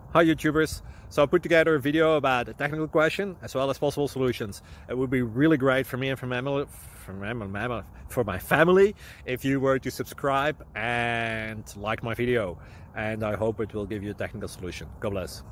Hi YouTubers! So I put together a video about a technical question as well as possible solutions. It would be really great for me and for my family if you were to subscribe and like my video, and I hope it will give you a technical solution. God bless.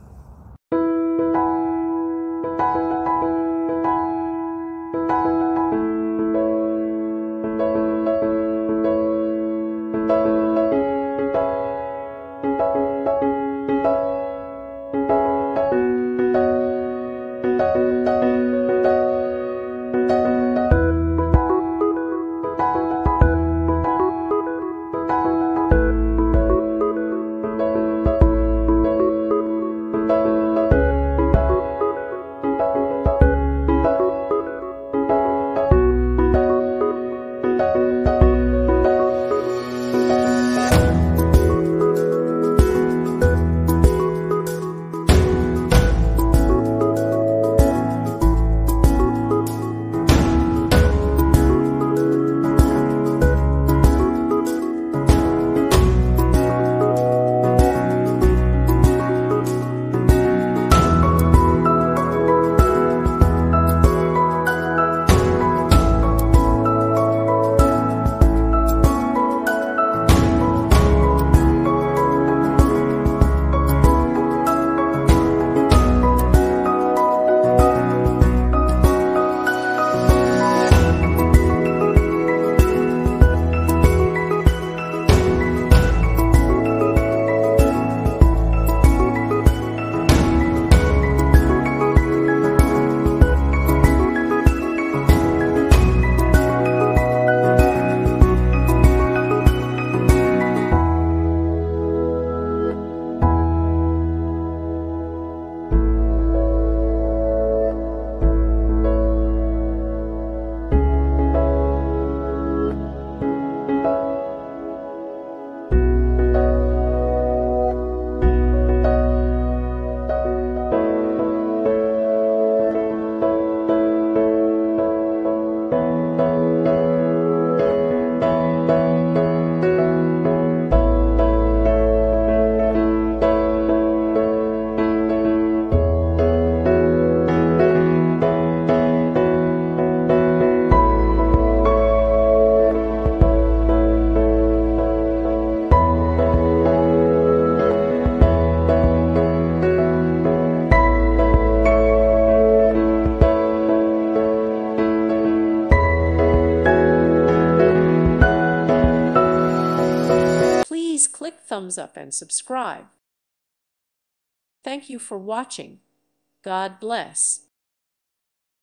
Please click thumbs up and subscribe. Thank you for watching. God bless.